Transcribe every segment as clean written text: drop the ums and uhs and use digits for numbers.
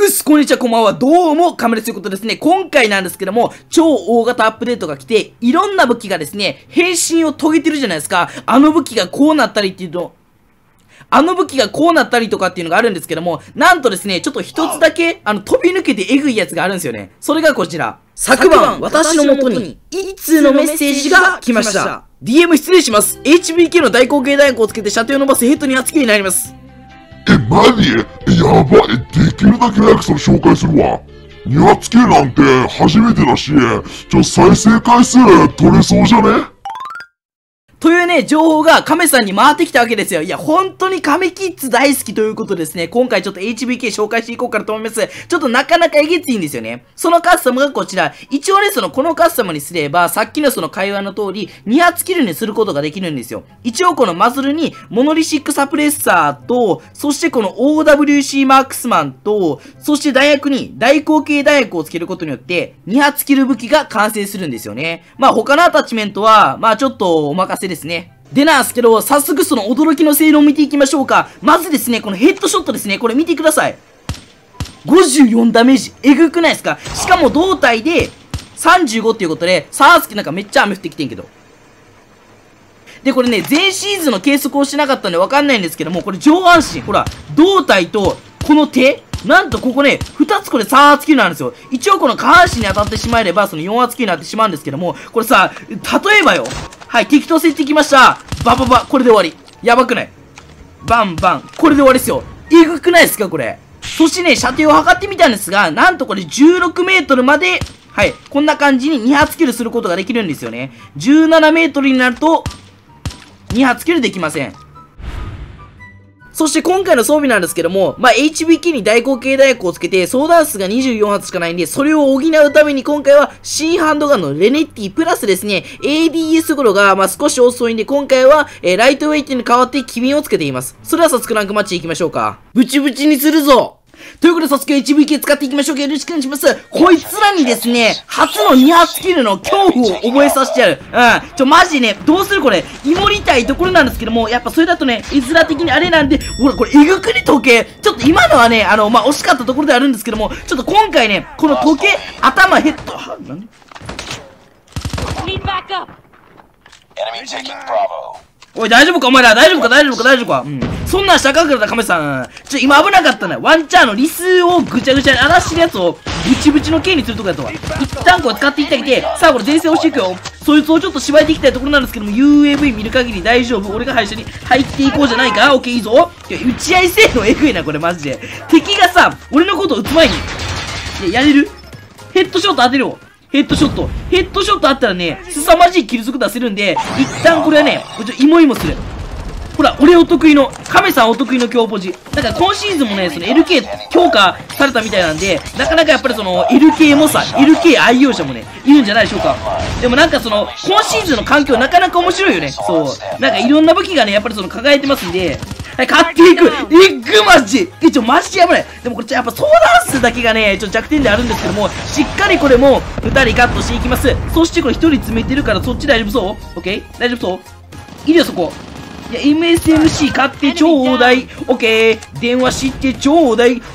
こんにちは、こんばんは。どうも、カメですということですね。今回なんですけども、超大型アップデートが来て、いろんな武器がですね、変身を遂げてるじゃないですか。あの武器がこうなったりっていうの、あの武器がこうなったりとかっていうのがあるんですけども、なんとですね、ちょっと一つだけ、飛び抜けてエグいやつがあるんですよね。それがこちら。昨晩、私の元に、一通のメッセージが来ました。DM 失礼します。HBK の大口径大根をつけて射程を伸ばすヘッドに厚切りになります。 何？やばい。できるだけ早くそれ紹介するわ。2発系なんて初めてだし、再生回数取れそうじゃね？ というね、情報が亀さんに回ってきたわけですよ。いや、本当に亀キッズ大好きということですね。今回ちょっと HBK 紹介していこうかなと思います。ちょっとなかなかえげついんですよね。そのカスタムがこちら。一応ね、このカスタムにすれば、さっきの会話の通り、2発キルにすることができるんですよ。一応このマズルに、モノリシックサプレッサーと、そしてこの OWC マークスマンと、そして弾薬に大口径弾薬をつけることによって、2発キル武器が完成するんですよね。まあ他のアタッチメントは、まあちょっとお任せですね。でなんすけど、早速その驚きの性能を見ていきましょうか。まずですね、このヘッドショットですね。これ見てください。54ダメージ。えぐくないですか？しかも胴体で35っていうことで、さーすけなんかめっちゃ雨降ってきてんけど。で、これね、前シーズンの計測をしてなかったんでわかんないんですけども、これ上半身、ほら、胴体とこの手、なんとここね、2つこれ3発キルなんですよ。一応この下半身に当たってしまえれば、その4発キルになってしまうんですけども、これさ、例えばよ。はい、適当設定きました。バババ、これで終わり。やばくない？バンバン。これで終わりですよ。えぐくないですかこれ。そしてね、射程を測ってみたんですが、なんとこれ16メートルまで、はい、こんな感じに2発キルすることができるんですよね。17メートルになると、2発キルできません。そして今回の装備なんですけども、まあ、HBK に大口径弾薬をつけて、相談数が24発しかないんで、それを補うために今回は新ハンドガンのレネッティプラスですね、ADS 頃がまあ少し遅いんで、今回は、ライトウェイトに代わって機敏をつけています。それでは早速ランクマッチ行きましょうか。ブチブチにするぞ！ということで早速 HBK 使っていきましょうか。よろしくお願いします。こいつらにですね、初の2発キルの恐怖を覚えさせてやる。マジね、どうするこれ。イモりたいところなんですけども、やっぱそれだとね、絵面的にあれなんで、ほら、これ、えぐくに時計。ちょっと今のはね、まあ、惜しかったところであるんですけども、ちょっと今回ね、この時計、頭、ヘッド、なんでおい、大丈夫かお前ら大丈夫か大丈夫か大丈夫かそんなんしたらあかんからだ、カメさん。今危なかったな。ワンチャンリスをぐちゃぐちゃに荒らしてるやつを、ブチブチの剣にするとこやとは。一旦こう使っていってあげて、さあこれ前線押していくよ。そいつをちょっと縛いていきたいところなんですけども、UAV 見る限り大丈夫。俺が最初に入っていこうじゃないか。オッケーいいぞ。いや、打ち合いせえのエグいな、これマジで。敵がさ、俺のことを撃つ前に。いや、やれる？ヘッドショット当てるよ。ヘッドショット。ヘッドショットあったらね、凄まじいキル速出せるんで、一旦これはね、イモイモする。ほら、俺お得意の、カメさんお得意の強ポジ。だから今シーズンもね、LK 強化されたみたいなんで、なかなかやっぱりLK もさ、LK 愛用者もね、いるんじゃないでしょうか。でもなんか今シーズンの環境なかなか面白いよね。そう。なんかいろんな武器がね、やっぱり輝いてますんで、はい、買っていくマジマジやばい。でもこれやっぱ相談数だけがね、弱点であるんですけども、しっかりこれも、2人カットしていきます。そしてこれ1人詰めてるからそっち大丈夫そう？オッケー？大丈夫そう？いるよそこ。いや、MSMC 買ってちょうだい。オッケー。電話してちょうだい。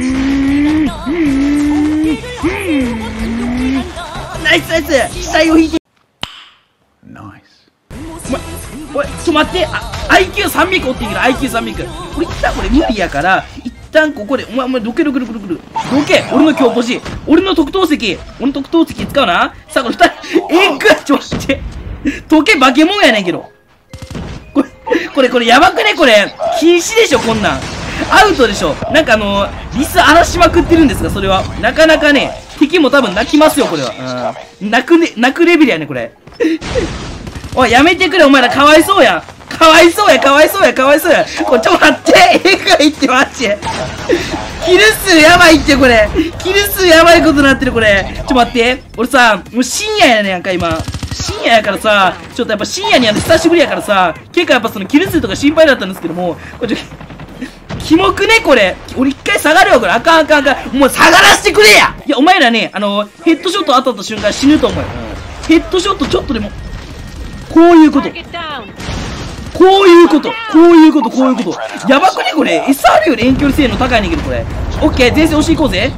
ナイスナイス！死体を引いて。ナイス。おい、ちょっと待って。IQ300 おっていいけど、IQ300。これ一旦これ無理やから、一旦ここで、お前、どけ。どけ俺の強ポジ。俺の特等席使うな。さあ、これ2人、ちょっと待って。時計化け物やねんけど。これやばくねこれ。禁止でしょ、こんなん。アウトでしょ。なんかリス荒らしまくってるんですが、それは。なかなかね、敵も多分泣きますよ、これは。泣くレベルやね、これ。おい、やめてくれ、お前らかわいそうや。かわいそうや。これ、ちょっと待って。えぐいって、マジで。キル数やばいって、これ。キル数やばいことになってる、これ。ちょっと待って。俺さ、もう深夜やねんやんか、今。深夜やからさ、ちょっとやっぱ深夜に久しぶりやからさ、結構やっぱキル数とか心配だったんですけども、これキモくねこれ。俺一回下がるよ、これ。あかん。もう下がらせてくれや。いや、お前らね、ヘッドショット当たった瞬間死ぬと思うよ。ヘッドショットちょっとでも、こういうこと。 こういうこと。やばくねこれ。SR より遠距離性能高いねんけど、これ。オッケー、前線押していこうぜ。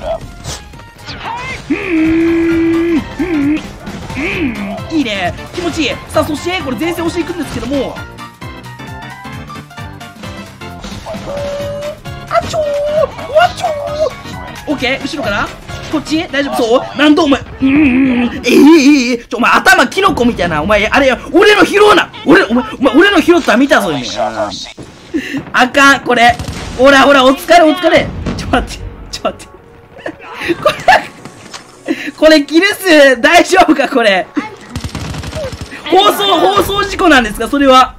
いいね。気持ちいい。さあ、そして、これ前線押していくんですけども。あちょーわちょーオッケー、後ろからこっち大丈夫そうなんとお前お前頭キノコみたいなお前あれ俺の拾うな俺の拾ったら見たぞ今あかんこれほらお疲れちょ待ってこれキル数大丈夫かこれ放送事故なんですかそれは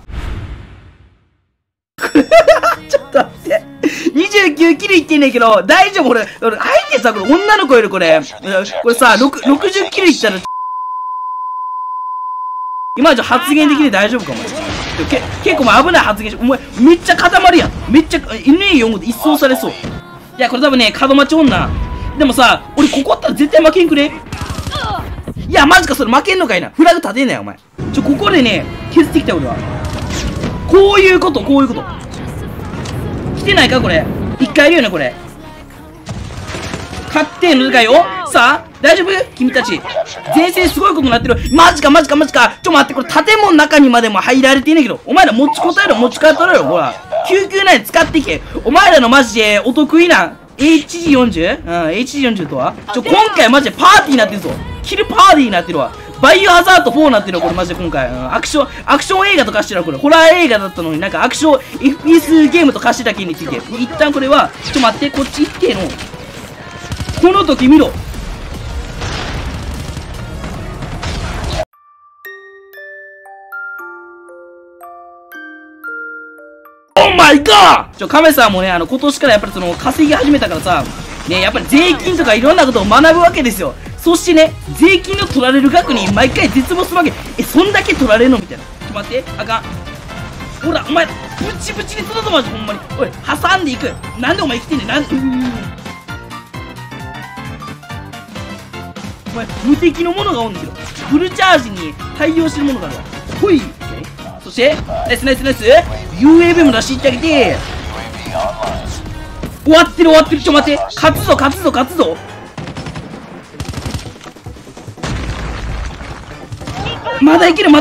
ちょっと待って29キルいってんねんけど、大丈夫俺、相手さ、これ女の子いるこれ。これさ、60キルいったら、今じゃ発言できて大丈夫かお前。結構お前危ない発言し、お前めっちゃ固まるやん。めっちゃ、NA4 で一掃されそう。いや、これ多分ね、門待ち女。でもさ、俺ここあったら絶対負けんくれ。いや、マジか、それ負けんのかいな。フラグ立てんなよ、お前。ここでね、削ってきた俺は。こういうこと。来てないかこれ。一回いるよねこれ。勝手のかよ。さあ大丈夫君たち。前線すごいことになってる。マジか。ちょ待って、これ建物の中にまでも入られていねえけど。お前ら持ち帰ろよ。ほら。999使ってけ。お前らのマジでお得意な HG40？ HG40 とは今回マジでパーティーになってるぞ。キルパーティーになってるわ。バイオハザード4になってるよこれマジで今回。アクション映画とかしてるこれ。ホラー映画だったのになんかアクション FPS ゲームとかしてた件について。一旦これは、待って、こっち行っての。この時見ろ。オーマイガー！カメさんもね、今年からやっぱり稼ぎ始めたからさ、ね、やっぱり税金とかいろんなことを学ぶわけですよ。そしてね、税金の取られる額に毎回絶望するわけ。そんだけ取られるのみたいな。待って、あかん。ほら、お前、ブチブチにするぞ、マジ、ほんまに。おい、挟んでいく。なんでお前生きてんねん、お前、無敵のものがおんねんけど。フルチャージに対応してるものがあるわ。ほい。そして、ナイス。UAV も出していってあげて。終わってる。待って、勝つぞ。まだいける。オ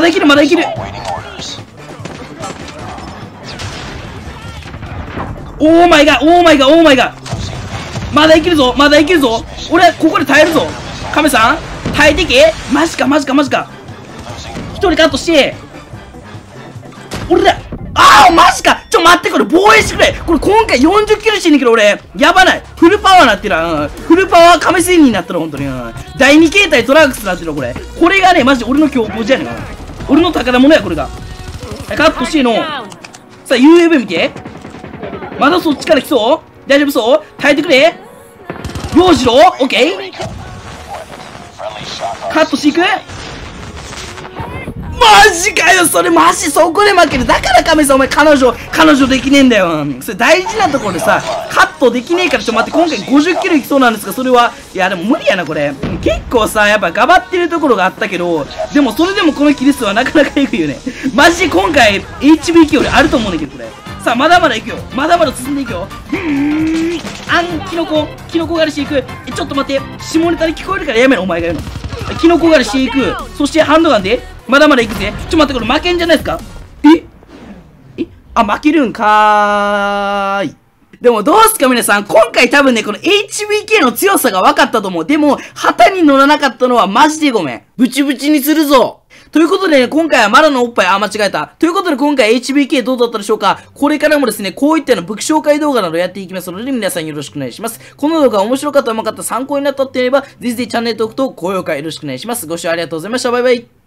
ーマイガー。まだいけるぞ。俺はここで耐えるぞ。カメさん耐えてけ。マジか。一人カットして。俺だ。マジか。待って、これ防衛してくれ。これ今回40キルしてんねんけど俺やばない。フルパワーなってる。フルパワー亀仙人になったら本当に。第2形態トランクスになってる。これがねマジで俺の強行じゃねん。俺の宝物やこれが。カットしての。さあ UAV 見て。まだそっちから来そう。大丈夫そう。耐えてくれ。陽次郎オッケー。カットしていく。マジかよそれマジそこで負ける。だから亀さんお前彼女できねえんだよ。それ大事なところでさカットできねえから待って。今回50キロいきそうなんですがそれはいやでも無理やなこれ。結構さやっぱガバってるところがあったけどでもそれでもこのキル数はなかなかいくよね。マジで今回 HBK よりあると思うねんだけどこれ。さあまだまだいくよ。まだまだ進んでいくよ。キノコ狩りしていく。ちょっと待って下ネタに聞こえるからやめろお前が言うの。キノコ狩りしていく。そしてハンドガンでまだまだいくぜ。待って、これ負けんじゃないですか。負けるんかーい。でもどうすか皆さん。今回多分ね、この HBK の強さが分かったと思う。でも、旗に乗らなかったのはマジでごめん。ブチブチにするぞ。ということでね、今回はマラのおっぱい、間違えた。ということで今回 HBK どうだったでしょうか。これからもですね、こういった武器紹介動画などやっていきますので、皆さんよろしくお願いします。この動画が面白かった、うまかった、参考になったっていれば、ぜひぜひチャンネル登録と高評価よろしくお願いします。ご視聴ありがとうございました。バイバイ。